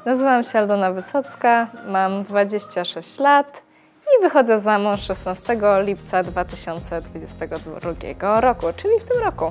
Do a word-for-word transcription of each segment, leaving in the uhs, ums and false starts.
Nazywam się Aldona Wysocka, mam dwadzieścia sześć lat i wychodzę za mąż szesnastego lipca dwa tysiące dwudziestego drugiego roku, czyli w tym roku.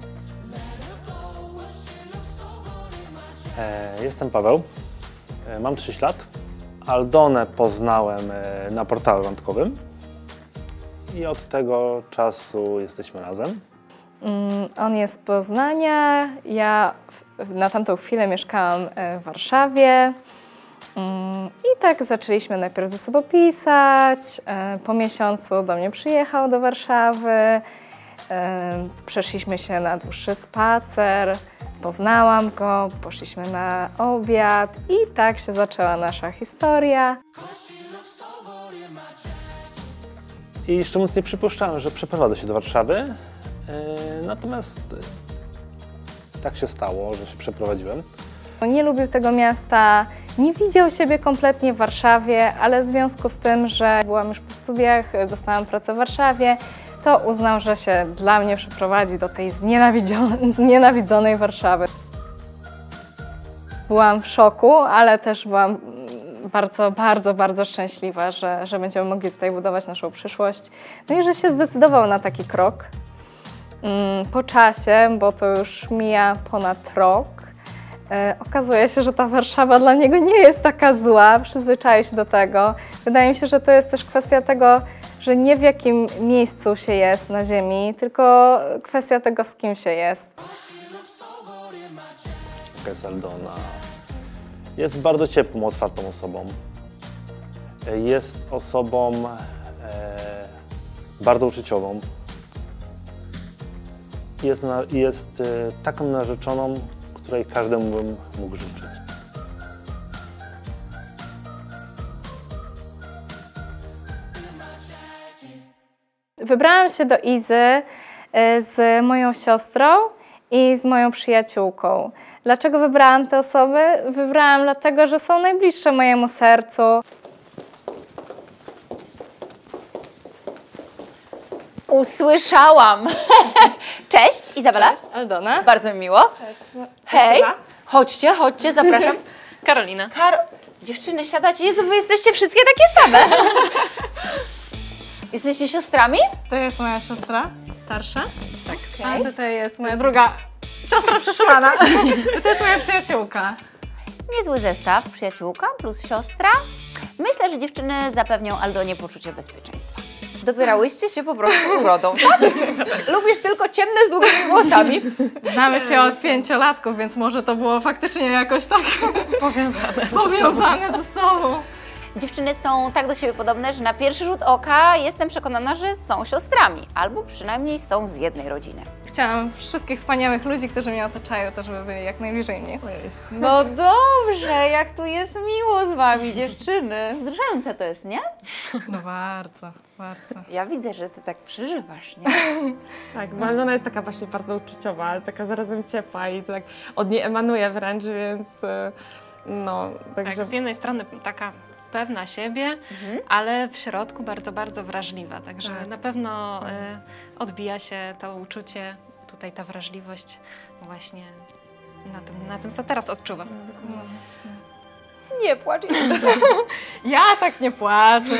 Jestem Paweł, mam trzydzieści lat. Aldonę poznałem na portalu randkowym i od tego czasu jesteśmy razem. On jest z Poznania, ja na tamtą chwilę mieszkałam w Warszawie i tak zaczęliśmy najpierw ze sobą pisać. Po miesiącu do mnie przyjechał do Warszawy, przeszliśmy się na dłuższy spacer, poznałam go, poszliśmy na obiad i tak się zaczęła nasza historia. I szczerze mówiąc nie przypuszczałem, że przeprowadzę się do Warszawy, natomiast tak się stało, że się przeprowadziłem. Nie lubił tego miasta, nie widział siebie kompletnie w Warszawie, ale w związku z tym, że byłam już po studiach, dostałam pracę w Warszawie, to uznał, że się dla mnie przeprowadzi do tej znienawidzonej Warszawy. Byłam w szoku, ale też byłam bardzo, bardzo, bardzo szczęśliwa, że, że będziemy mogli tutaj budować naszą przyszłość. No i że się zdecydował na taki krok. Po czasie, bo to już mija ponad rok, okazuje się, że ta Warszawa dla niego nie jest taka zła, przyzwyczaił się do tego. Wydaje mi się, że to jest też kwestia tego, że nie w jakim miejscu się jest na ziemi, tylko kwestia tego, z kim się jest. Jest Aldona. Jest bardzo ciepłą, otwartą osobą. Jest osobą e, bardzo uczuciową. Jest, na, jest e, taką narzeczoną, której każdemu bym mógł życzyć. Wybrałam się do Izy z moją siostrą i z moją przyjaciółką. Dlaczego wybrałam te osoby? Wybrałam dlatego, że są najbliższe mojemu sercu. Usłyszałam! Cześć, Izabela. Cześć, Aldona. Bardzo mi miło. Cześć. Hej, chodźcie, chodźcie, zapraszam. Karolina. Karo... Dziewczyny, siadacie. Jezu, wy jesteście wszystkie takie same. Jesteście siostrami? To jest moja siostra starsza. Tak. A tutaj jest moja druga siostra przeszywana. To jest moja przyjaciółka. Niezły zestaw, przyjaciółka plus siostra. Myślę, że dziewczyny zapewnią Aldonie poczucie bezpieczeństwa. Dobierałyście się po prostu urodą, tak? Lubisz tylko ciemne z długimi włosami. Znamy się od pięciolatków, więc może to było faktycznie jakoś tak Powiązane ze powiązane ze sobą. Dziewczyny są tak do siebie podobne, że na pierwszy rzut oka jestem przekonana, że są siostrami. Albo przynajmniej są z jednej rodziny. Chciałam wszystkich wspaniałych ludzi, którzy mnie otaczają, to żeby byli jak najbliżej mnie. No dobrze, jak tu jest miło z wami, dziewczyny. Wzruszające to jest, nie? No bardzo, bardzo. Ja widzę, że ty tak przeżywasz, nie? Tak, bo Aldona jest taka właśnie bardzo uczuciowa, ale taka zarazem ciepła i tak od niej emanuje wręcz, więc no, także... Tak, z jednej strony taka pewna siebie, mhm. ale w środku bardzo, bardzo wrażliwa. Także tak. na pewno y, odbija się to uczucie, tutaj ta wrażliwość właśnie na tym, na tym co teraz odczuwam. Nie płacz. Ja tak nie płaczę.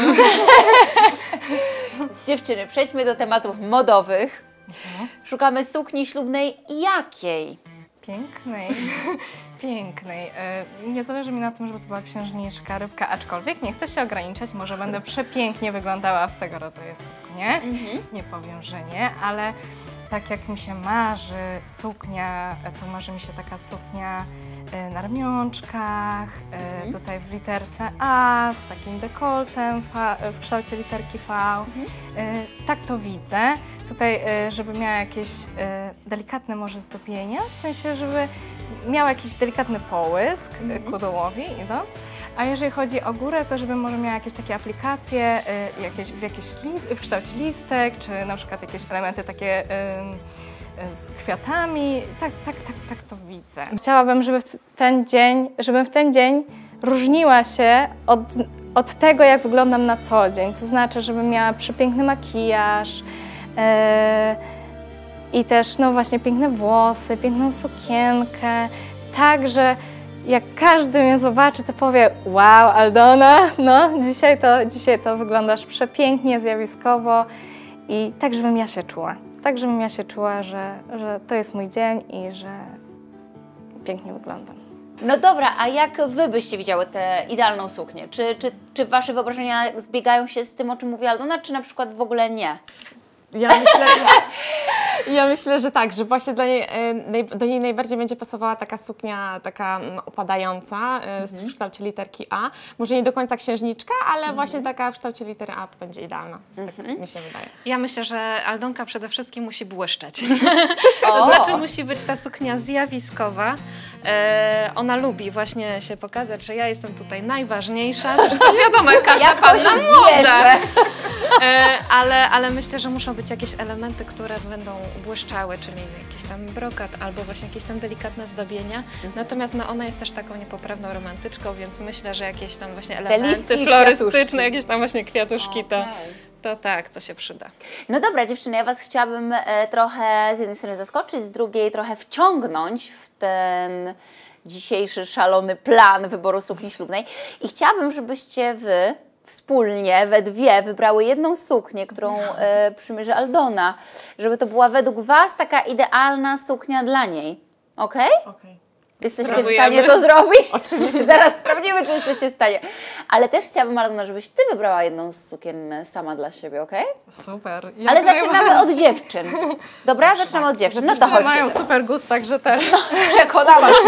Dziewczyny, przejdźmy do tematów modowych. Mhm. Szukamy sukni ślubnej jakiej? Pięknej. Pięknej. Nie zależy mi na tym, żeby to była księżniczka, rybka, aczkolwiek nie chcę się ograniczać, może będę przepięknie wyglądała w tego rodzaju suknie. Mhm. Nie powiem, że nie, ale tak jak mi się marzy suknia, to marzy mi się taka suknia na ramionczkach, mhm. tutaj w literce A, z takim dekoltem w kształcie literki V. Mhm. Tak to widzę. Tutaj, żeby miała jakieś delikatne może zdobienia, w sensie, żeby miał jakiś delikatny połysk mhm. ku dołowi idąc. A jeżeli chodzi o górę, to żeby może miała jakieś takie aplikacje jakieś, w, jakieś list, w kształcie listek, czy na przykład jakieś elementy takie z kwiatami. Tak, tak, tak, tak to widzę. Chciałabym, żeby w ten dzień, żebym w ten dzień różniła się od, od tego, jak wyglądam na co dzień. To znaczy, żebym miała przepiękny makijaż yy, i też no właśnie piękne włosy, piękną sukienkę, tak, że jak każdy mnie zobaczy, to powie: wow, Aldona, no dzisiaj to, dzisiaj to wyglądasz przepięknie, zjawiskowo i tak, żebym ja się czuła. Tak, żebym ja się czuła, że, że to jest mój dzień i że pięknie wyglądam. No dobra, a jak Wy byście widziały tę idealną suknię? Czy, czy, czy Wasze wyobrażenia zbiegają się z tym, o czym mówi Aldona, czy na przykład w ogóle nie? Ja myślę, ja myślę, że tak, że właśnie dla niej, e, naj, do niej najbardziej będzie pasowała taka suknia taka mm, opadająca e, z- w kształcie literki A. Może nie do końca księżniczka, ale właśnie taka w kształcie litery A to będzie idealna. Tak mi się wydaje. Ja myślę, że Aldonka przede wszystkim musi błyszczeć. O! To znaczy musi być ta suknia zjawiskowa. E, ona lubi właśnie się pokazać, że ja jestem tutaj najważniejsza. Zresztą wiadomo, jak każda Jakoś panna młoda. wierzę. E, ale, ale myślę, że muszą być jakieś elementy, które będą błyszczały, czyli jakiś tam brokat albo właśnie jakieś tam delikatne zdobienia. Natomiast no, ona jest też taką niepoprawną romantyczką, więc myślę, że jakieś tam właśnie elementy listki i florystyczne, kwiatuszki. jakieś tam właśnie kwiatuszki, to, Okej. to tak, to się przyda. No dobra, dziewczyny, ja Was chciałabym e, trochę z jednej strony zaskoczyć, z drugiej trochę wciągnąć w ten dzisiejszy szalony plan wyboru sukni ślubnej i chciałabym, żebyście Wy wspólnie, we dwie, wybrały jedną suknię, którą e, przymierzy Aldona, żeby to była według Was taka idealna suknia dla niej. Okej? Okej. Jesteście Spróbujemy. w stanie to zrobić? Oczywiście. Zaraz sprawdzimy, czy jesteście w stanie. Ale też chciałabym, Aldona, żebyś Ty wybrała jedną z sukien sama dla siebie, okej? Super. Ja Ale tutaj zaczynamy od dziewczyn. Dobra, zaczynamy od dziewczyn. No to Dziewczyny mają chodźcie. super gust, także też. Przekonała się.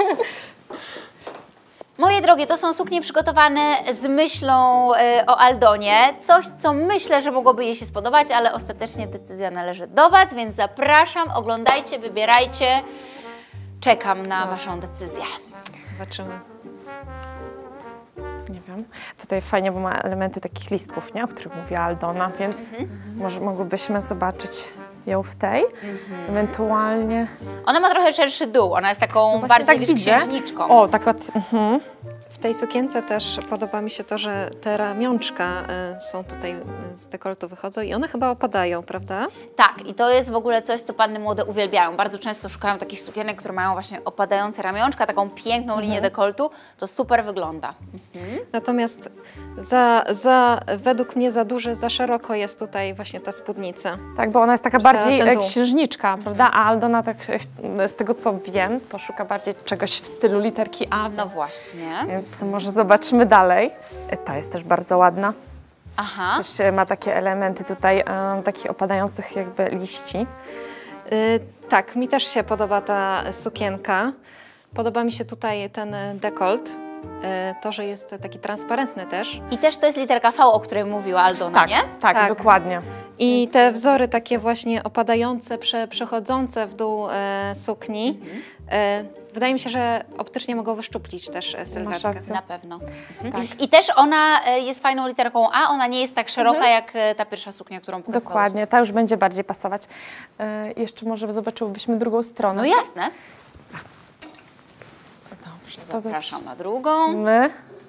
Moje drogie, to są suknie przygotowane z myślą e, o Aldonie. Coś, co myślę, że mogłoby jej się spodobać, ale ostatecznie decyzja należy do Was, więc zapraszam, oglądajcie, wybierajcie. Czekam na Waszą decyzję. Zobaczymy. Nie wiem. Tutaj fajnie, bo ma elementy takich listków, nie? O których mówiła Aldona, więc może mogłybyśmy zobaczyć ją w tej. Ewentualnie... Ona ma trochę szerszy dół, ona jest taką Właśnie bardziej tak wiesz, widzę. księżniczką. O, tak od... Mhm. W tej sukience też podoba mi się to, że te ramionczka y, są tutaj y, z dekoltu wychodzą i one chyba opadają, prawda? Tak, i to jest w ogóle coś, co panny młode uwielbiają. Bardzo często szukają takich sukienek, które mają właśnie opadające ramionczka, taką piękną linię dekoltu. To super wygląda. Natomiast za, za, według mnie za duży, za szeroko jest tutaj właśnie ta spódnica. Tak, bo ona jest taka Ta- bardziej ten e, dół. księżniczka, prawda? A Aldona, tak e, z tego co wiem, to szuka bardziej czegoś w stylu literki A, No więc, właśnie. więc może zobaczmy dalej. E, Ta jest też bardzo ładna. Aha. Też e, ma takie elementy tutaj, e, takich opadających jakby liści. Y, tak, mi też się podoba ta sukienka. Podoba mi się tutaj ten dekolt. Y, to, że jest taki transparentny też. I też to jest literka V, o której mówiła Aldona, Tak, nie? tak, Tak. dokładnie. I te wzory takie właśnie opadające, prze, przechodzące w dół e, sukni. E, wydaje mi się, że optycznie mogą wyszczuplić też e, sylwetkę. rację. Na pewno. Mhm. I też ona e, jest fajną literką A, ona nie jest tak szeroka jak e, ta pierwsza suknia, którą pokazałaś. Dokładnie, ta już będzie bardziej pasować. E, jeszcze może zobaczyłybyśmy drugą stronę. No jasne. Dobrze, Zapraszam na drugą. My.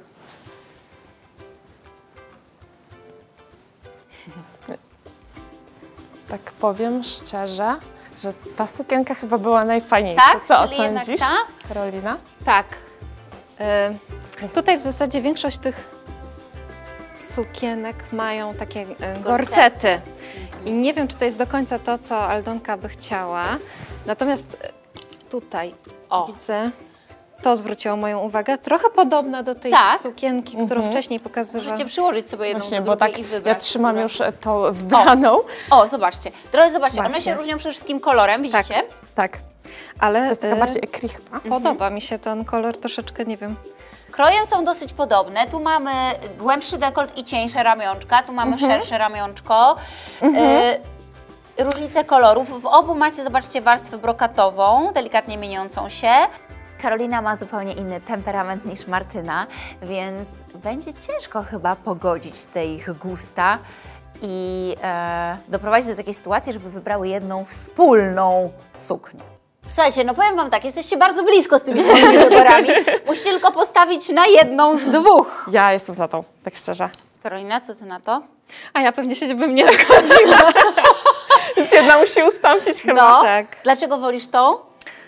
Tak powiem szczerze, że ta sukienka chyba była najfajniejsza. Tak? Co Czyli jednak osądzisz, ta? Karolina? Tak. E, tutaj w zasadzie większość tych sukienek mają takie e, gorsety. I nie wiem, czy to jest do końca to, co Aldonka by chciała. Natomiast e, tutaj O. widzę, to zwróciło moją uwagę. Trochę podobna do tej Tak. sukienki, którą wcześniej pokazywałam. Możecie przyłożyć sobie jedną Właśnie, do bo drugiej tak i wybrać. ja trzymam która- już e, tą wybraną. O, zobaczcie. Drodzy, zobaczcie, one Właśnie. się różnią przede wszystkim kolorem, widzicie? Tak, Ale to jest taka e, bardziej ekri chyba. podoba mi się ten kolor troszeczkę, nie wiem. Krojem są dosyć podobne. Tu mamy głębszy dekolt i cieńsze ramionczka, tu mamy szersze ramionczko. Y, różnice kolorów. W obu macie, zobaczcie, warstwę brokatową, delikatnie mieniącą się. Karolina ma zupełnie inny temperament niż Martyna, więc będzie ciężko chyba pogodzić te ich gusta i e, doprowadzić do takiej sytuacji, żeby wybrały jedną wspólną suknię. Słuchajcie, no powiem Wam tak, jesteście bardzo blisko z tymi swoimi wyborami. Musicie tylko postawić na jedną z dwóch. Ja jestem za tą, tak szczerze. Karolina, co Ty na to? A ja pewnie się bym nie zgodziła. Więc jedna musi ustąpić chyba. No, tak. dlaczego wolisz tą?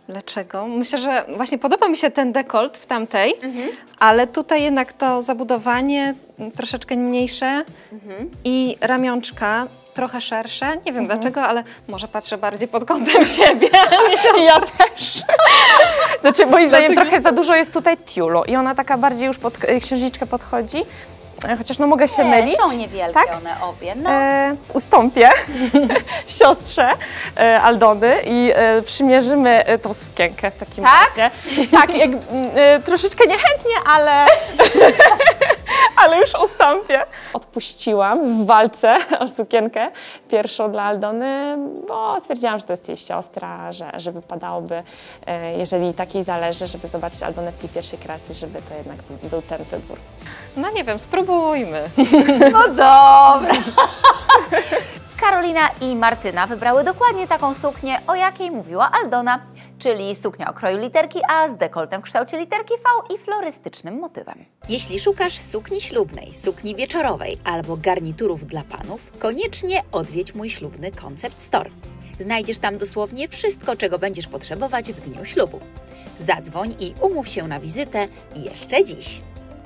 Dlaczego? Myślę, że właśnie podoba mi się ten dekolt w tamtej, mhm. ale tutaj jednak to zabudowanie troszeczkę mniejsze mhm. i ramionczka trochę szersze. Nie wiem mhm. dlaczego, ale może patrzę bardziej pod kątem siebie. Ja też. Znaczy moim zdaniem trochę za dużo jest tutaj tiulu i ona taka bardziej już pod księżniczkę podchodzi. Chociaż no mogę się Nie, mylić. są niewielkie tak? one obie. No. E, ustąpię siostrze e, Aldony i e, przymierzymy e, tą sukienkę w takim tak? razie. Tak? Jak, e, troszeczkę niechętnie, ale, ale już ustąpię. Odpuściłam w walce o sukienkę pierwszą dla Aldony, bo stwierdziłam, że to jest jej siostra, że, że wypadałoby, e, jeżeli takiej zależy, żeby zobaczyć Aldonę w tej pierwszej kreacji, żeby to jednak był ten wybór. No nie wiem, spróbujmy. No dobra. Karolina i Martyna wybrały dokładnie taką suknię, o jakiej mówiła Aldona, czyli suknia o kroju literki A z dekoltem w kształcie literki V i florystycznym motywem. Jeśli szukasz sukni ślubnej, sukni wieczorowej albo garniturów dla panów, koniecznie odwiedź mój ślubny Concept Store. Znajdziesz tam dosłownie wszystko, czego będziesz potrzebować w dniu ślubu. Zadzwoń i umów się na wizytę jeszcze dziś.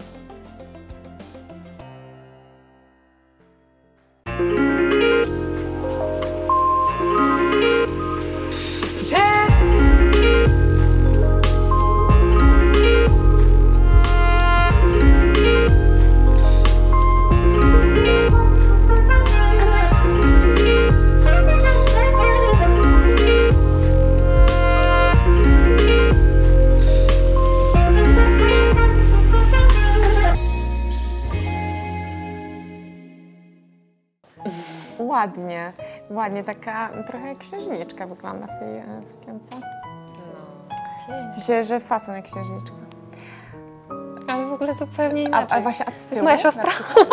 Ładnie, ładnie, taka trochę jak księżniczka wygląda w tej e, sukience. No, w sensie, że fason jak księżniczka. Ale w ogóle zupełnie A, inaczej. a właśnie, a z tyłu, to jest moja siostra.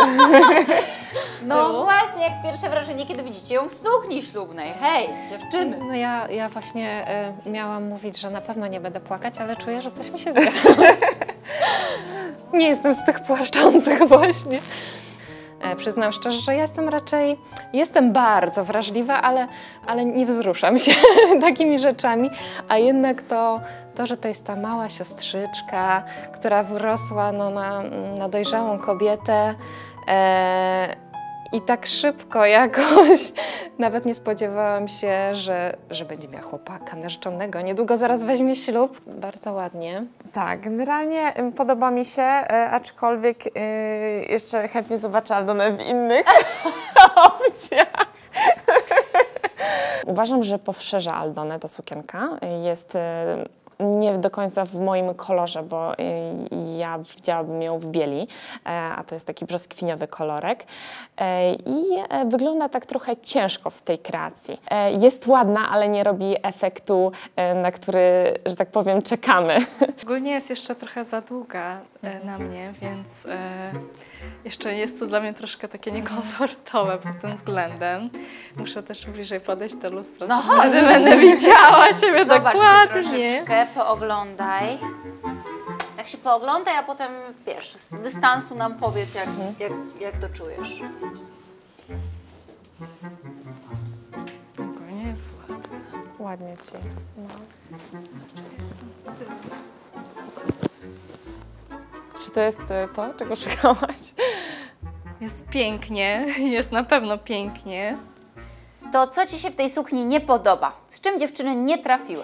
No właśnie, jak pierwsze wrażenie, kiedy widzicie ją w sukni ślubnej. Hej, dziewczyny! No ja, ja właśnie y, miałam mówić, że na pewno nie będę płakać, ale czuję, że coś mi się zgadza. Nie jestem z tych płaszczących właśnie. E, przyznam szczerze, że ja jestem raczej, jestem bardzo wrażliwa, ale, ale nie wzruszam się takimi rzeczami, a jednak to, to, że to jest ta mała siostrzyczka, która wyrosła no, na, na dojrzałą kobietę e, i tak szybko jakoś, nawet nie spodziewałam się, że, że będzie miała chłopaka narzeczonego, niedługo zaraz weźmie ślub. Bardzo ładnie. Tak, generalnie y, podoba mi się, y, aczkolwiek y, jeszcze chętnie zobaczę Aldonę w innych opcjach. Uważam, że poszerza Aldonę ta sukienka. Jest y, nie do końca w moim kolorze, bo y, ja widziałabym ją w bieli, y, a to jest taki brzoskwiniowy kolorek. Y, I y, wygląda tak trochę ciężko w tej kreacji. Y, jest ładna, ale nie robi efektu, y, na który, że tak powiem, czekamy. Ogólnie jest jeszcze trochę za długa e, na mnie, więc e, jeszcze jest to dla mnie troszkę takie niekomfortowe pod tym względem. Muszę też bliżej podejść do lustra, No to wtedy będę widziała siebie Zobacz się dokładnie. troszeczkę, pooglądaj. Tak się pooglądaj, a potem wiesz, z dystansu nam powiedz, jak, jak, jak to czujesz. Ogólnie jest ładna. Ładnie ci. No. Czy to jest y, to, czego szukałaś? Jest pięknie, jest na pewno pięknie. To co Ci się w tej sukni nie podoba? Z czym dziewczyny nie trafiły?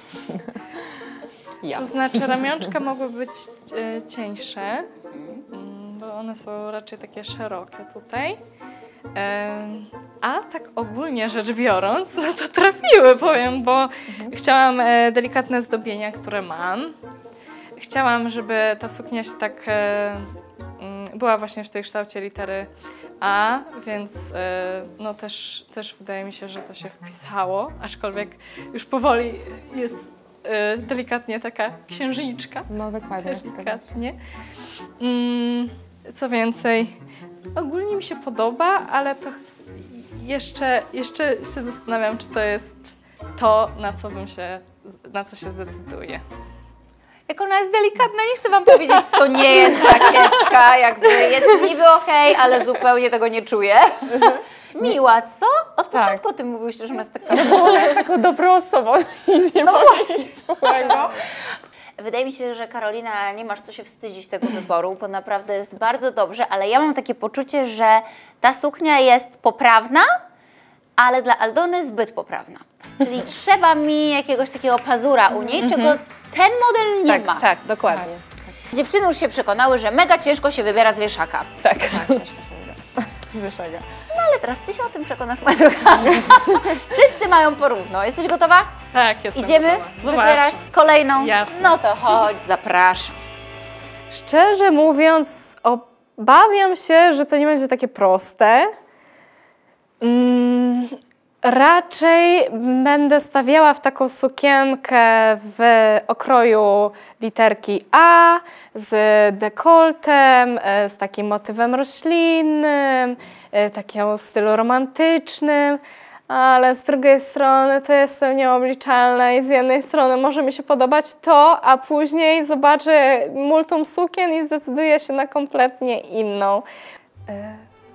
Ja. To znaczy ramionczka mogły być e, cieńsze, mm, bo one są raczej takie szerokie tutaj. Em, a tak ogólnie rzecz biorąc, no to trafiły, powiem, bo mhm. chciałam e, delikatne zdobienia, które mam. Chciałam, żeby ta suknia się tak e, mm, była właśnie w tej kształcie litery A, więc e, no też, też wydaje mi się, że to się wpisało, aczkolwiek już powoli jest e, delikatnie taka księżniczka. No dokładnie. Delikatnie. Mm, co więcej, ogólnie mi się podoba, ale to jeszcze, jeszcze się zastanawiam, czy to jest to, na co bym się, na co się zdecyduję. Jak ona jest delikatna, nie chcę Wam powiedzieć, to nie jest rakiecka, jakby jest niby okej, ale zupełnie tego nie czuję. Miła, co? Od początku o tym mówiłeś, że ona jest taka... Ona jest taką dobrą osobą i nie No ma właśnie. nic złego. Wydaje mi się, że Karolina, nie masz co się wstydzić tego wyboru, bo naprawdę jest bardzo dobrze, ale ja mam takie poczucie, że ta suknia jest poprawna, ale dla Aldony zbyt poprawna. Czyli trzeba mi jakiegoś takiego pazura u niej, czego ten model nie tak, ma. tak, dokładnie. Dziewczyny już się przekonały, że mega ciężko się wybiera z wieszaka. Tak. Wyszega. No ale teraz ty się o tym przekonasz, moja droga. Wszyscy mają porówno. Jesteś gotowa? Tak, jestem Idziemy gotowa. wybierać kolejną? Jasne. No to chodź, zapraszam. Szczerze mówiąc, obawiam się, że to nie będzie takie proste. Mm, raczej będę stawiała w taką sukienkę w okroju literki A, z dekoltem, e, z takim motywem roślinnym, e, takiego stylu romantycznym. Ale z drugiej strony to jestem nieobliczalna i z jednej strony może mi się podobać to, a później zobaczę multum sukien i zdecyduję się na kompletnie inną. E,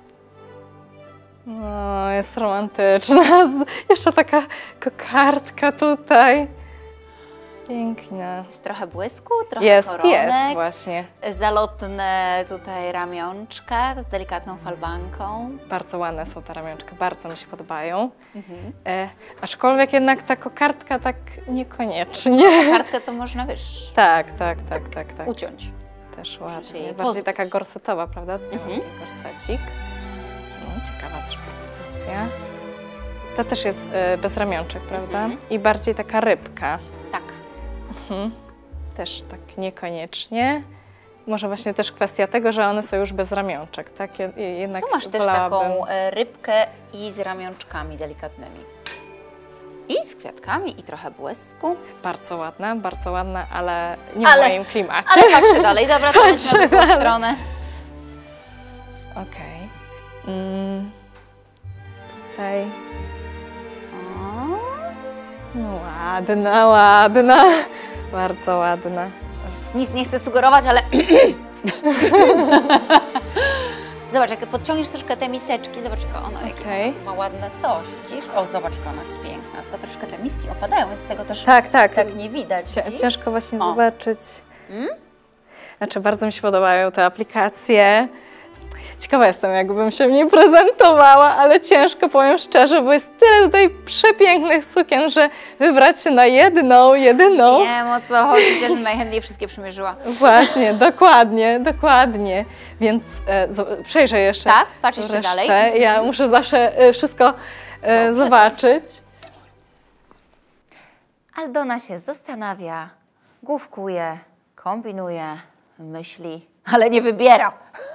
No, jest romantyczna. Jeszcze taka kokardka tutaj. Piękna. Jest trochę błysku, trochę Jest, koronek. jest właśnie. Zalotne tutaj ramionczka z delikatną falbanką. Bardzo ładne są te ramionczka, bardzo mi się podobają. Mhm. E, aczkolwiek jednak ta kokardka tak niekoniecznie. Kartkę to można, wiesz, Tak, tak, tak, tak, tak. uciąć. Też się ładnie. jej Bardziej pozbyć. taka gorsetowa, prawda? To Mhm. taki gorsecik. No, ciekawa też propozycja. Ta też jest e, bez ramionczek, prawda? Mhm. I bardziej taka rybka. Tak. Mhm. Też tak niekoniecznie. Może właśnie też kwestia tego, że one są już bez ramionczek, tak? Je- Jednak Tu masz też wolałabym... taką e, rybkę i z ramionczkami delikatnymi. I z kwiatkami, i trochę błysku. Bardzo ładna, bardzo ładna, ale nie Ale- w moim klimacie. Ale patrzę dalej, dobra, to lecimy na Patrzę drugą dalej. stronę. Okej. Mm. Tutaj... O, No, ładna, ładna. Bardzo ładna. nic nie chcę sugerować, ale... Zobacz, jak podciągniesz troszkę te miseczki, zobacz, jaka ona jakie Okej. ma ładne coś, widzisz? O, zobacz, jaka ona jest piękna. Tylko troszkę te miski opadają, więc tego też Tak, tak. tak nie widać, Cie- widzisz? Ciężko właśnie O. zobaczyć. Mm? Znaczy, bardzo mi się podobają te aplikacje. Ciekawa jestem, jakbym się w niej prezentowała, ale ciężko, powiem szczerze, bo jest tyle tutaj przepięknych sukien, że wybrać się na jedną, jedyną. Wiem, o co chodzi, też bym najchętniej wszystkie przymierzyła. Właśnie, dokładnie, dokładnie. Więc e, zo- przejrzę jeszcze. Tak? Patrz jeszcze resztę. dalej. Ja muszę zawsze e, wszystko e, Dobrze. zobaczyć. Aldona się zastanawia, główkuje, kombinuje, myśli, ale nie wybiera.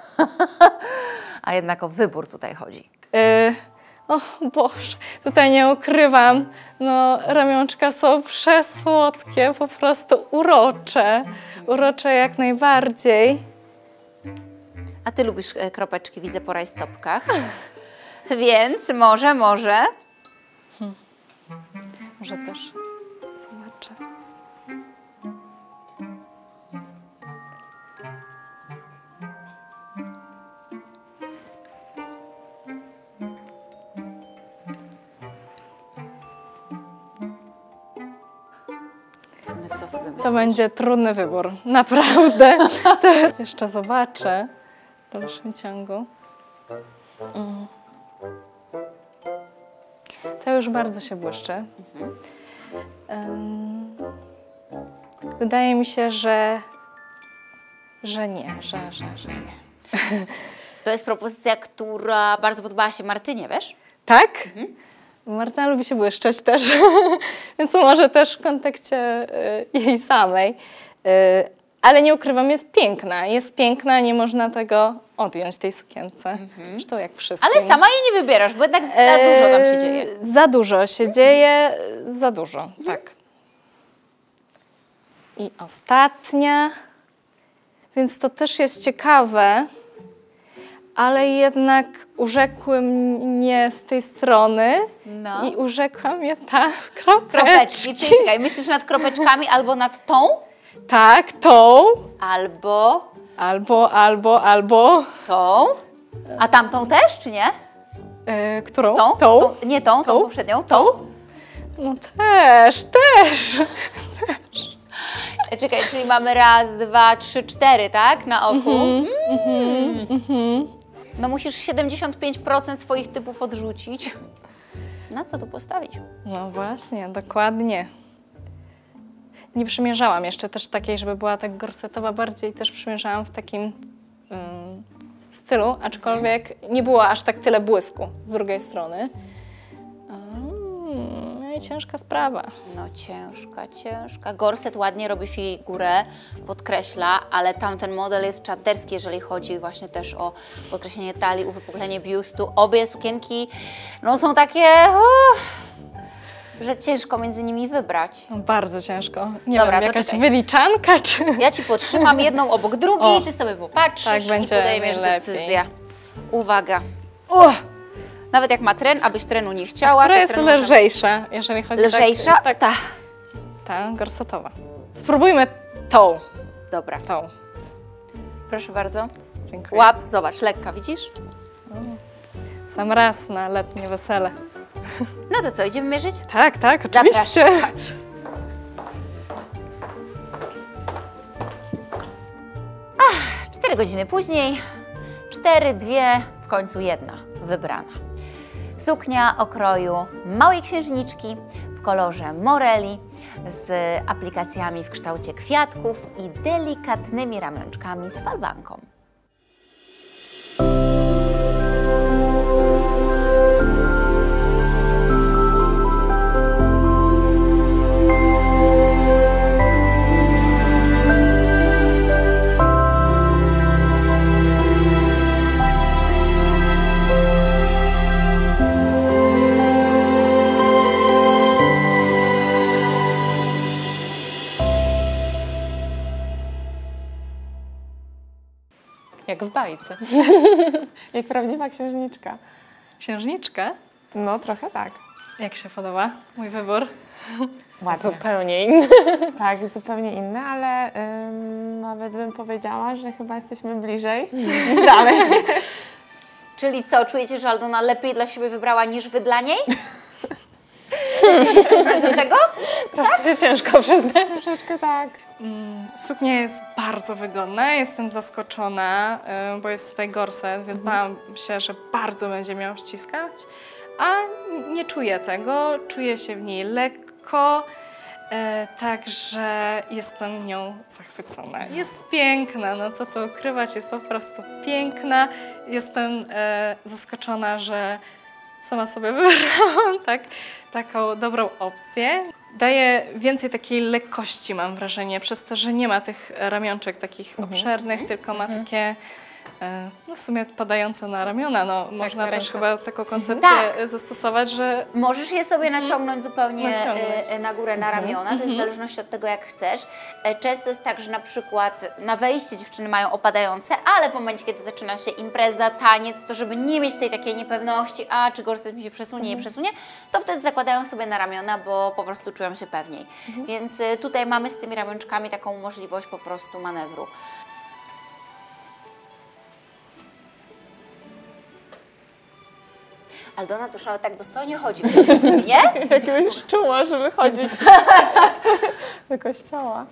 A jednak o wybór tutaj chodzi. E, o Boże, tutaj nie ukrywam, no ramionczka są przesłodkie, po prostu urocze. Urocze jak najbardziej. A ty lubisz e, kropeczki, widzę po rajstopkach. Więc może, może. Może też zobaczę. No co sobie myślisz? To będzie trudny wybór, naprawdę. To jeszcze zobaczę w dalszym ciągu. Mm. To już bardzo się błyszczy. Em, wydaje mi się, że, że nie, że, że, że nie. To jest propozycja, która bardzo podobała się Martynie, wiesz? Tak? Marta lubi się błyszczeć też, więc może też w kontekście y, jej samej. Y, ale nie ukrywam, jest piękna. Jest piękna, nie można tego odjąć, tej sukience. Zresztą jak wszystkim. Ale sama jej nie wybierasz, bo jednak za dużo tam się dzieje. E, Za dużo się dzieje, za dużo, tak. I ostatnia, więc to też jest ciekawe, ale jednak urzekły mnie z tej strony No. i urzekła mnie ta w kropeczki. Kropeczki, czyli czekaj, myślisz nad kropeczkami albo nad tą, Tak, tą, albo albo, albo, albo. tą, a tamtą też, czy nie? E, którą? Tą? Tą? Tą? Nie tą, tą, Tą? poprzednią. Tą? No też, też. E, Czekaj, czyli mamy raz, dwa, trzy, cztery, tak? Na oku. Mhm, mhm. No musisz siedemdziesiąt pięć procent swoich typów odrzucić. Na co tu postawić? No właśnie, dokładnie. Nie przymierzałam jeszcze też takiej, żeby była tak gorsetowa, bardziej też przymierzałam w takim ym, stylu, aczkolwiek nie było aż tak tyle błysku z drugiej strony. Mm, no i ciężka sprawa. No ciężka, ciężka. Gorset ładnie robi figurę, podkreśla, ale tamten model jest czaterski, jeżeli chodzi właśnie też o podkreślenie talii, uwypuklenie biustu. Obie sukienki no, są takie, uff, że ciężko między nimi wybrać. No, bardzo ciężko. Nie Dobra, wiem, to jakaś czekaj. wyliczanka czy... Ja Ci podtrzymam jedną obok drugiej, O, Ty sobie popatrzysz tak i będzie podejmiesz najlepiej. decyzję. Uwaga. Uch. Nawet jak ma tren, abyś trenu nie chciała, Która to jest tren może- lżejsza, jeżeli chodzi Lżejsza? tak... Tak, Ta. ta gorsetowa. Spróbujmy tą. Dobra, Tą. proszę bardzo. Dziękuję. Łap, zobacz, lekka, widzisz? Sam raz na letnie wesele. No to co, idziemy mierzyć? Tak, tak, oczywiście. Zapraszam, chodź. Ach, cztery godziny później, cztery, dwie, w końcu jedna wybrana. Suknia o kroju małej księżniczki w kolorze moreli z aplikacjami w kształcie kwiatków i delikatnymi ramionczkami z falbanką. Jak w bajce. Jak prawdziwa księżniczka. Księżniczka? No, trochę tak. Jak się podoba mój wybór? Ładnie. Zupełnie inny. Tak, zupełnie inne, ale ym, nawet bym powiedziała, że chyba jesteśmy bliżej niż dalej. Czyli co, czujecie, że Aldona lepiej dla siebie wybrała niż wy dla niej? Chcecie do tego? Troszkę się ciężko przyznać. Troszeczkę tak. Suknia jest bardzo wygodna, jestem zaskoczona, y, bo jest tutaj gorset, więc bałam się, że bardzo będzie miał ściskać, a nie czuję tego, czuję się w niej lekko, y, także jestem nią zachwycona. Jest piękna, no co tu ukrywać, jest po prostu piękna. Jestem y, zaskoczona, że sama sobie wybrałam tak, taką dobrą opcję. Daje więcej takiej lekkości, mam wrażenie, przez to, że nie ma tych ramionczek takich obszernych, tylko ma takie, e, no w sumie padające na ramiona. No, można też ręka. chyba taką koncepcję Tak. zastosować, że Możesz je sobie naciągnąć zupełnie Naciągnąć. e, na górę, na ramiona, to jest w zależności od tego, jak chcesz. E, Często jest tak, że na przykład na wejście dziewczyny mają opadające, ale w momencie, kiedy zaczyna się impreza, taniec, to żeby nie mieć tej takiej niepewności, a czy gorset mi się przesunie, nie przesunie, to wtedy zakładają sobie na ramiona, bo po prostu czują się pewniej. Więc e, tutaj mamy z tymi ramionczkami taką możliwość po prostu manewru. Aldona to już nawet tak dostojnie chodzi, nie? Jakbyś czuła, że wychodzi do kościoła.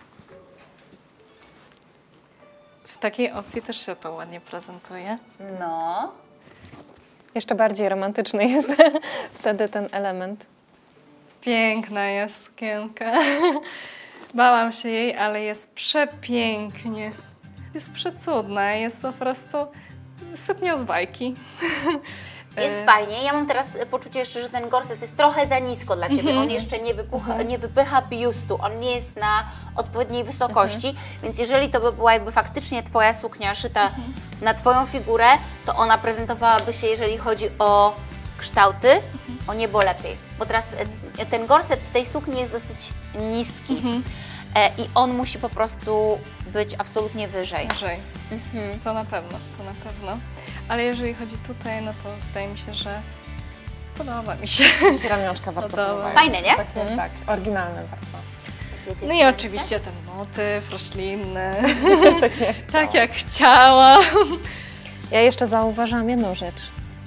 w takiej opcji też się to ładnie prezentuje. No. Jeszcze bardziej romantyczny jest wtedy ten element. Piękna jest sukienka. Bałam się jej, ale jest przepięknie. Jest przecudna, jest po prostu suknią z bajki. Jest fajnie. Ja mam teraz poczucie jeszcze, że ten gorset jest trochę za nisko dla Ciebie. On jeszcze nie, wypucha, nie wypycha biustu. On nie jest na odpowiedniej wysokości. Więc jeżeli to by była jakby faktycznie Twoja suknia szyta na Twoją figurę, to ona prezentowałaby się, jeżeli chodzi o kształty, o niebo lepiej. Bo teraz e, ten gorset w tej sukni jest dosyć niski. E, I on musi po prostu być absolutnie wyżej. Wyżej. To na pewno, to na pewno. Ale jeżeli chodzi tutaj, no to wydaje mi się, że podoba mi się. Ramionczka bardzo Podoba. podobają. Fajne, nie? Takie, tak, oryginalne bardzo. Wiecie, No i co oczywiście ten motyw roślinny, Tak jak tak jak chciałam. Ja jeszcze zauważam jedną rzecz.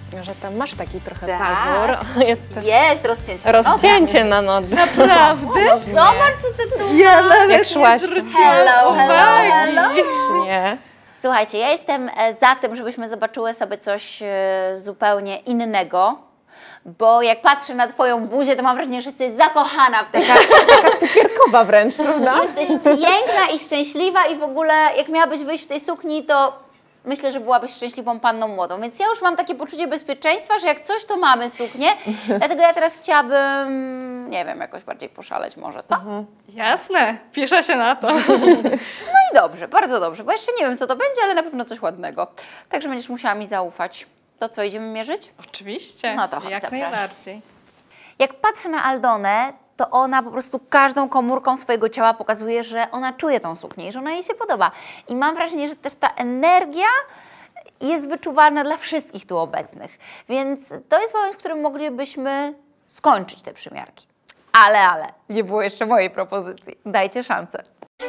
że tam masz taki trochę Tak. pazur. Jest Jest rozcięcie. rozcięcie na nodze. Naprawdę? Zobacz, co ty tu Ja nawet Jak szłaś, to- Hello, hello, hello. Nie. Słuchajcie, ja jestem e, za tym, żebyśmy zobaczyły sobie coś e, zupełnie innego, bo jak patrzę na Twoją buzię, to mam wrażenie, że jesteś zakochana w tej Cukierkowa wręcz, prawda? Jesteś piękna i szczęśliwa i w ogóle jak miałabyś wyjść w tej sukni, to myślę, że byłabyś szczęśliwą panną młodą. Więc ja już mam takie poczucie bezpieczeństwa, że jak coś, to mamy suknię. Dlatego ja teraz chciałabym, nie wiem, jakoś bardziej poszaleć może, co? Jasne, piszę się na to. No i dobrze, bardzo dobrze, bo jeszcze nie wiem, co to będzie, ale na pewno coś ładnego. Także będziesz musiała mi zaufać. To co, idziemy mierzyć? Oczywiście, No to chodź, jak zapraszam. najbardziej. Jak patrzę na Aldonę, to ona po prostu każdą komórką swojego ciała pokazuje, że ona czuje tą suknię i że ona jej się podoba. I mam wrażenie, że też ta energia jest wyczuwalna dla wszystkich tu obecnych. Więc to jest moment, w którym moglibyśmy skończyć te przymiarki. Ale, ale, nie było jeszcze mojej propozycji. Dajcie szansę.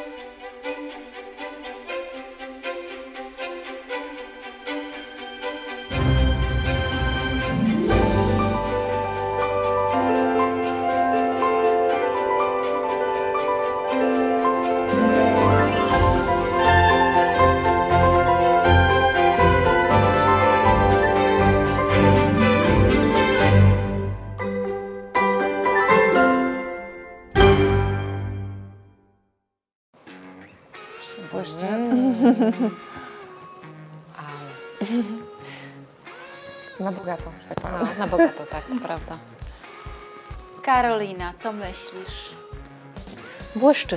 Na bogato, że tak powiem. No, na bogato, tak, to prawda. Karolina, co myślisz? Błyszczy.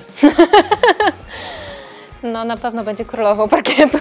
No, na pewno będzie królową parkietu.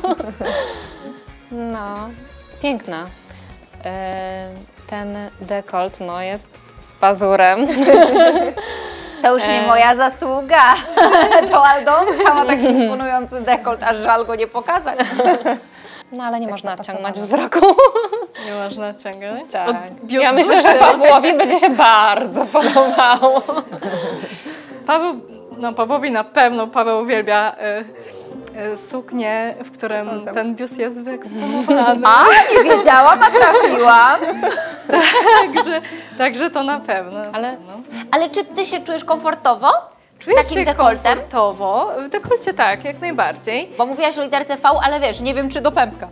No, piękna. E, Ten dekolt, no, jest z pazurem. To już nie E. moja zasługa. To Aldonka ma taki imponujący dekolt, aż żal go nie pokazać. No, ale nie można napasowane. odciągnąć wzroku. Nie można ciągnąć. Tak. Od biustu Ja myślę, że czy- Pawłowi będzie się bardzo podobało. Paweł, no Pawłowi na pewno, Paweł uwielbia y, y, suknię, w którym ten biust jest wyeksponowany. A, nie wiedziałam, a trafiłam. Także, także to na pewno. Ale Ale czy ty się czujesz komfortowo z Czuję takim się dekoltem? komfortowo. W dekolcie tak, jak najbardziej. Bo mówiłaś o literce V, ale wiesz, nie wiem czy do pępka.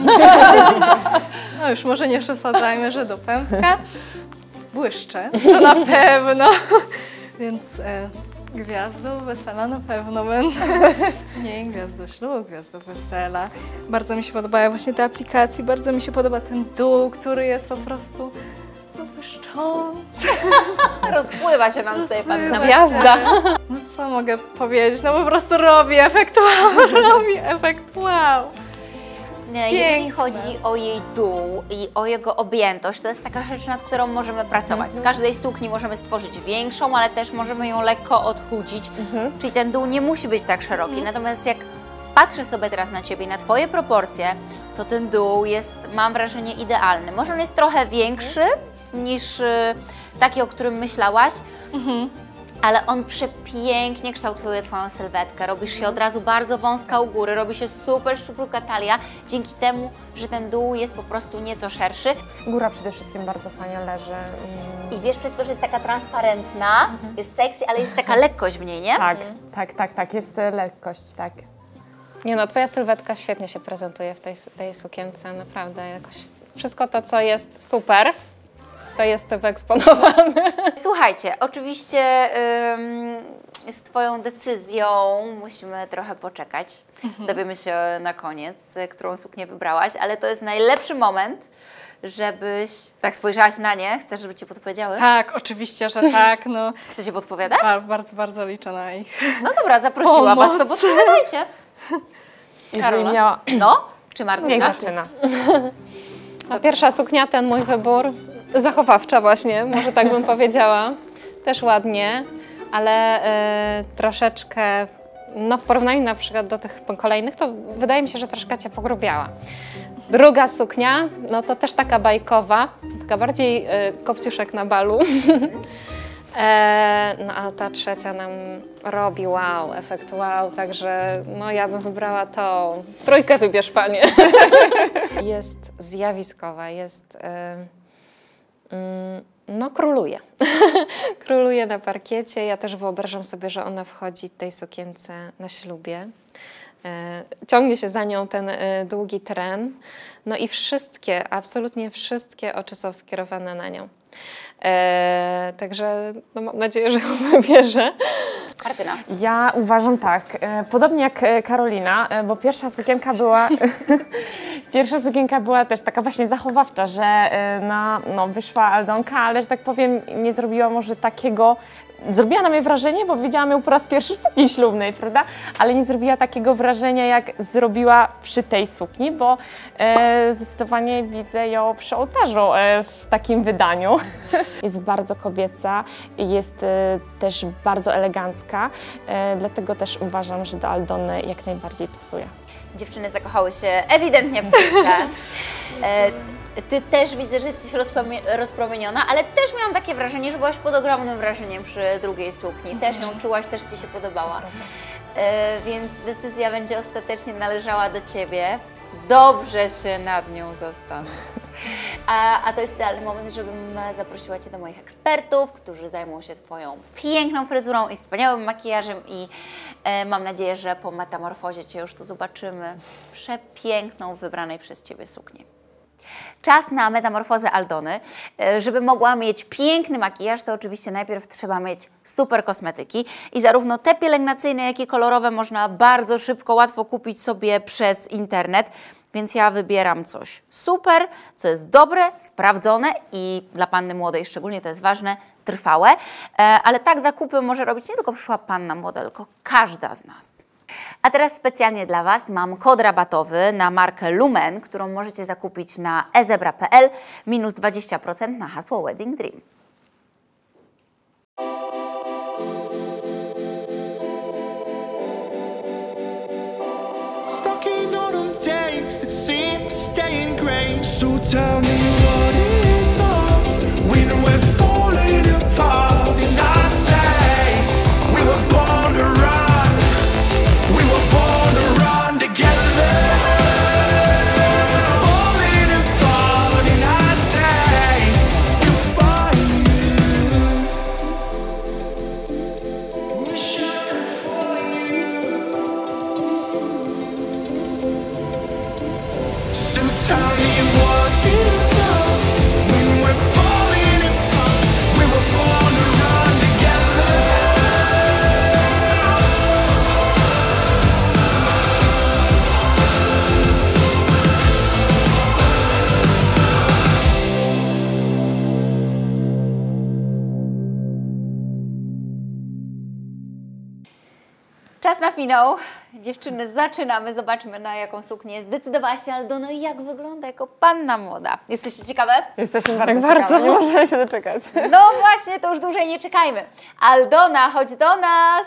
No już może nie przesadzajmy, że do pępka. Błyszczę, to na pewno. Więc e, gwiazdą wesela na pewno będę. Nie, gwiazdą ślubu, gwiazdą wesela. Bardzo mi się podobają właśnie te aplikacje, bardzo mi się podoba ten dół, który jest po prostu no, błyszczący. Rozpływa się nam tutaj pan. Rozpływa. gwiazda. No co mogę powiedzieć, no po prostu robi efekt wow, robi efekt wow. Nie, jeżeli Piękne. chodzi o jej dół i o jego objętość, to jest taka rzecz, nad którą możemy pracować. Z każdej sukni możemy stworzyć większą, ale też możemy ją lekko odchudzić. Czyli ten dół nie musi być tak szeroki. Natomiast jak patrzę sobie teraz na Ciebie i na Twoje proporcje, to ten dół jest, mam wrażenie, idealny. Może on jest trochę większy niż y, taki, o którym myślałaś, ale on przepięknie kształtuje Twoją sylwetkę. Robisz się od razu bardzo wąska u góry, robi się super szczuplutka talia, dzięki temu, że ten dół jest po prostu nieco szerszy. Góra przede wszystkim bardzo fajnie leży. I... I wiesz, przez to, że jest taka transparentna, jest sexy, ale jest taka lekkość w niej, nie? Tak, tak, tak, tak, jest e, lekkość, tak. Nie no, twoja sylwetka świetnie się prezentuje w tej, tej sukience, naprawdę jakoś wszystko to, co jest super, to jest wyeksponowane. Słuchajcie, oczywiście ym, z Twoją decyzją musimy trochę poczekać. Dowiemy się na koniec, y, którą suknię wybrałaś, ale to jest najlepszy moment, żebyś... Tak spojrzałaś na nie? Chcesz, żeby Ci podpowiedziały? Tak, oczywiście, że tak, no Chcecie podpowiadać? ba- bardzo, bardzo liczę na ich. No dobra, zaprosiła Was, to Pomoc. podpowiadajcie. Jeżeli Karola? miała... No? Czy Niech Martyna? zaczyna. A pierwsza suknia, ten mój wybór, zachowawcza właśnie, może tak bym powiedziała. Też ładnie, ale y, troszeczkę, no w porównaniu na przykład do tych kolejnych, to wydaje mi się, że troszkę Cię pogrubiała. Druga suknia, no to też taka bajkowa, taka bardziej y, kopciuszek na balu. E, no a ta trzecia nam robi wow, efekt wow, także no ja bym wybrała tą. Trójkę wybierz, panie. Jest zjawiskowa, jest... Yy, yy, no króluje. Króluje na parkiecie. Ja też wyobrażam sobie, że ona wchodzi w tej sukience na ślubie. Ciągnie się za nią ten długi tren. No i wszystkie, absolutnie wszystkie oczy są skierowane na nią. E, także no, mam nadzieję, że ją wybierze. Martyna. Ja uważam tak, e, podobnie jak e, Karolina, e, bo pierwsza sukienka była pierwsza sukienka była też taka właśnie zachowawcza, że e, na, no, wyszła Aldonka, ale że tak powiem nie zrobiła może takiego, zrobiła na mnie wrażenie, bo widziałam ją po raz pierwszy w sukni ślubnej, prawda? Ale nie zrobiła takiego wrażenia, jak zrobiła przy tej sukni, bo e, zdecydowanie widzę ją przy ołtarzu e, w takim wydaniu. Jest bardzo kobieca, jest e, też bardzo elegancka, e, dlatego też uważam, że do Aldony jak najbardziej pasuje. Dziewczyny zakochały się ewidentnie w trójkę. E, Ty też widzę, że jesteś rozpromieniona, ale też miałam takie wrażenie, że byłaś pod ogromnym wrażeniem przy drugiej sukni. Też ją czułaś, też Ci się podobała. E, więc decyzja będzie ostatecznie należała do Ciebie. Dobrze się nad nią zastanów. A, a to jest idealny moment, żebym zaprosiła Cię do moich ekspertów, którzy zajmą się Twoją piękną fryzurą i wspaniałym makijażem i e, mam nadzieję, że po metamorfozie Cię już tu zobaczymy przepiękną, wybranej przez Ciebie suknię. Czas na metamorfozę Aldony. Żeby mogła mieć piękny makijaż, to oczywiście najpierw trzeba mieć super kosmetyki i zarówno te pielęgnacyjne, jak i kolorowe można bardzo szybko, łatwo kupić sobie przez internet, więc ja wybieram coś super, co jest dobre, sprawdzone i dla panny młodej szczególnie to jest ważne, trwałe, ale tak zakupy może robić nie tylko przyszła panna młoda, tylko każda z nas. A teraz specjalnie dla Was mam kod rabatowy na markę Lumen, którą możecie zakupić na ezebra kropka pe el, minus dwadzieścia procent na hasło Wedding Dream. Czas na finał. Dziewczyny, zaczynamy. Zobaczmy, na jaką suknię zdecydowała się Aldona i jak wygląda jako panna młoda. Jesteście ciekawe? Jesteśmy bardzo tak ciekawe. bardzo. Nie możemy się doczekać. No właśnie, to już dłużej nie czekajmy. Aldona, chodź do nas!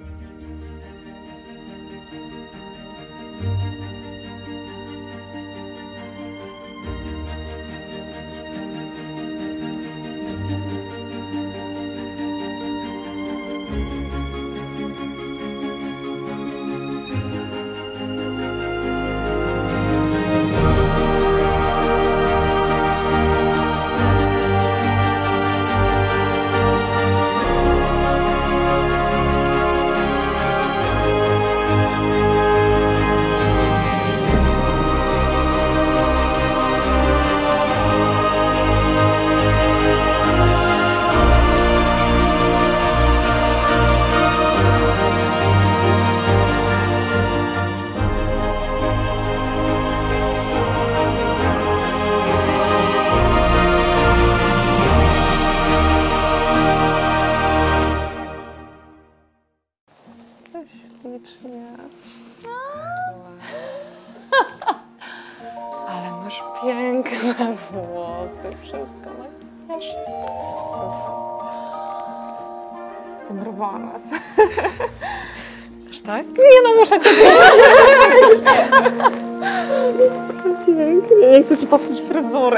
Ślicznie. Ale masz piękne włosy, wszystko masz. Super. Zamrowała nas. Aż tak? Nie no, muszę Cię Pięknie. Nie chcę Ci popsuć fryzury.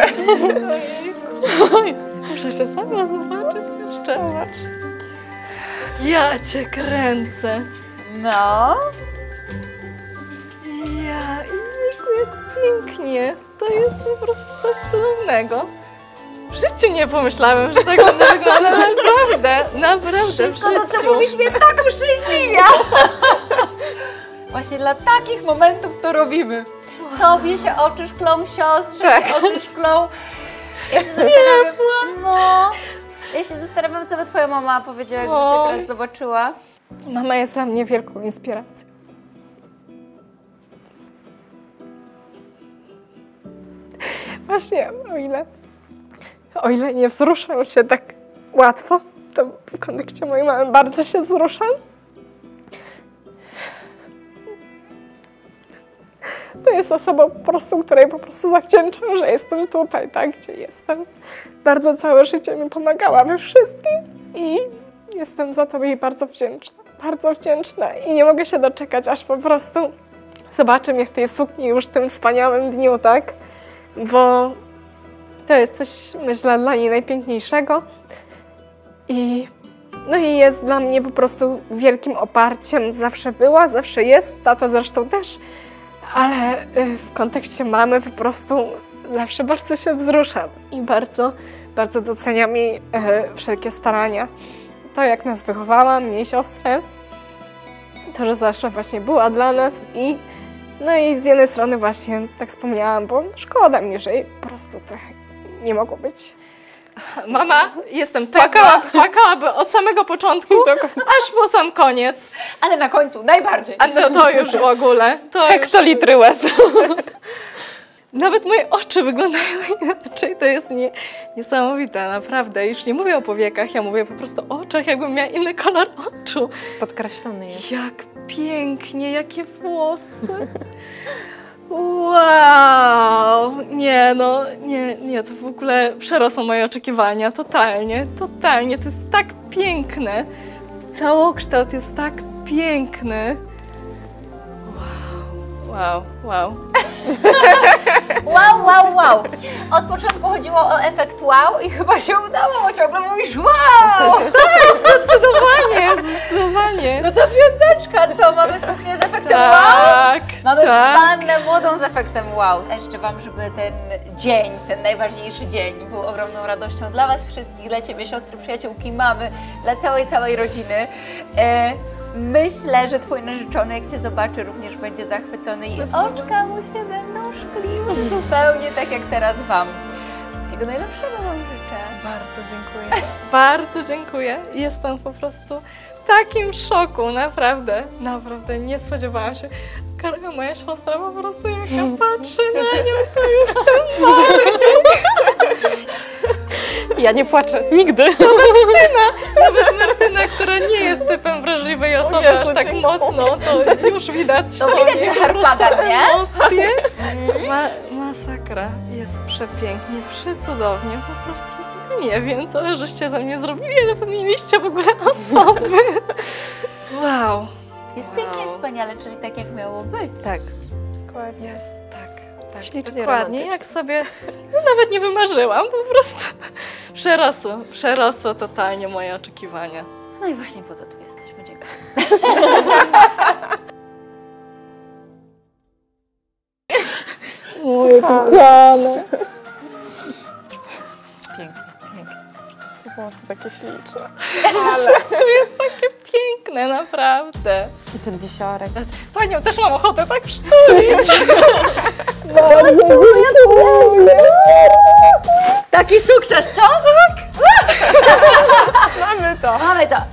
Muszę się sama zobaczyć jeszcze. Ja Cię kręcę. No. Ja, jejku, jak pięknie. to jest po prostu coś cudownego. W życiu nie pomyślałem, że tak będę wyglądać. Naprawdę, naprawdę. Wszystko to, co mówisz, mnie tak uszczęśliwia. Właśnie dla takich momentów to robimy. Tobie się oczy szklą, siostrze Tak. się oczy szklą. Ja się zastanawiam, no, ja się zastanawiam, co by twoja mama powiedziała, jakby cię Oj. teraz zobaczyła. Mama jest dla mnie wielką inspiracją. Właśnie, o ile, o ile nie wzruszam się tak łatwo, to w kontekście mojej mamy bardzo się wzruszam. To jest osoba po prostu, której po prostu zawdzięczam, że jestem tutaj, tak, gdzie jestem. Bardzo całe życie mi pomagała we wszystkim i jestem za to jej bardzo wdzięczna. Bardzo wdzięczna i nie mogę się doczekać, aż po prostu zobaczę mnie w tej sukni już w tym wspaniałym dniu, tak? Bo to jest coś, myślę, dla niej najpiękniejszego. I, no i jest dla mnie po prostu wielkim oparciem. Zawsze była, zawsze jest, tata zresztą też. Ale w kontekście mamy po prostu zawsze bardzo się wzruszam i bardzo, bardzo doceniam jej e, wszelkie starania. To, jak nas wychowała, mnie i siostrę, to, że zawsze właśnie była dla nas i no i z jednej strony właśnie, tak wspomniałam, bo szkoda mi, że po prostu to nie mogło być. Mama, jestem płakała, płakałaby od samego początku, aż po sam koniec. Ale na końcu najbardziej. A no to już w ogóle. To Hektolitry łez. Nawet moje oczy wyglądają inaczej, to jest nie, niesamowite, naprawdę. Już nie mówię o powiekach, ja mówię po prostu o oczach, jakbym miała inny kolor oczu. Podkreślony jest. Jak pięknie, jakie włosy. Wow! Nie no, nie, nie, to w ogóle przerosło moje oczekiwania, totalnie, totalnie. To jest tak piękne. Całokształt jest tak piękny. Wow, wow, wow. Wow, wow, wow. Od początku chodziło o efekt wow i chyba się udało, bo ciągle mówisz wow. Zdecydowanie, zdecydowanie. No to piąteczka, co? Mamy suknię z efektem wow? Tak, Mamy tak. wannę młodą z efektem wow. Ja życzę Wam, żeby ten dzień, ten najważniejszy dzień był ogromną radością dla Was wszystkich, dla Ciebie, siostry, przyjaciółki, mamy, dla całej, całej rodziny. E, myślę, że Twój narzeczony, jak Cię zobaczy, również będzie zachwycony i oczka mu się będą szkliły zupełnie tak jak teraz Wam. Wszystkiego najlepszego Wam życzę. Bardzo dziękuję. Bardzo dziękuję. Jestem po prostu w takim szoku, naprawdę, naprawdę nie spodziewałam się. Karolina, moja siostra, po prostu jak ja patrzę na nią, to już ten bardziej. Ja nie płaczę. Nigdy. Nawet Martyna, która nie jest typem wrażliwej osoby Jezu, aż tak dziękuję. mocno, to już widać. To po widać, niej że po prostu harpagan, nie? Emocje. Ma, masakra. Jest przepięknie, przecudownie, po prostu nie wiem, co żeście ze mnie zrobili, ale powinniście w ogóle osoby. Wow. Jest pięknie i wspaniale, czyli tak jak miało być. Tak. Dokładnie jest, tak. tak Ślicznie dokładnie, romantycznie. jak sobie, no nawet nie wymarzyłam, po prostu przerosło, przerosło totalnie moje oczekiwania. No i właśnie po to tu jesteśmy. Dziękuję. Moje kochane. Pięknie, pięknie. Włosy takie śliczne. Wszystko jest takie piękne, naprawdę. I ten wisiorek. Panią też mam ochotę tak przytulić. Taki sukces, co? Mamy to. Mamy to.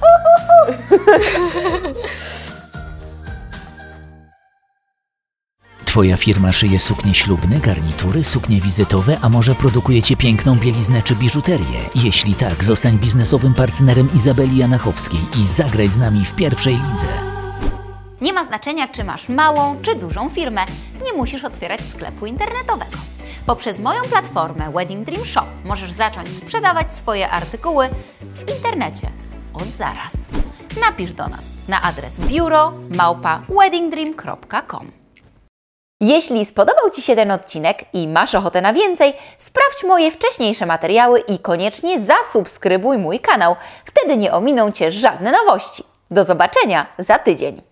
Twoja firma szyje suknie ślubne, garnitury, suknie wizytowe, a może produkujecie piękną bieliznę czy biżuterię? Jeśli tak, zostań biznesowym partnerem Izabeli Janachowskiej i zagraj z nami w pierwszej lidze. Nie ma znaczenia, czy masz małą, czy dużą firmę. Nie musisz otwierać sklepu internetowego. Poprzez moją platformę Wedding Dream Shop możesz zacząć sprzedawać swoje artykuły w internecie od zaraz. Napisz do nas na adres biuro małpa wedding dream kropka com. Jeśli spodobał Ci się ten odcinek i masz ochotę na więcej, sprawdź moje wcześniejsze materiały i koniecznie zasubskrybuj mój kanał. Wtedy nie ominą Cię żadne nowości. Do zobaczenia za tydzień.